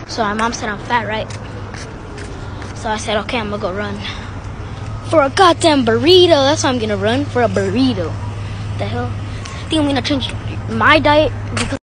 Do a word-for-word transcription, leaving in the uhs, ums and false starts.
So my mom said I'm fat, right? So I said, okay, I'm gonna go run for a goddamn burrito. That's why I'm gonna run for a burrito. The hell? I think I'm gonna change my diet because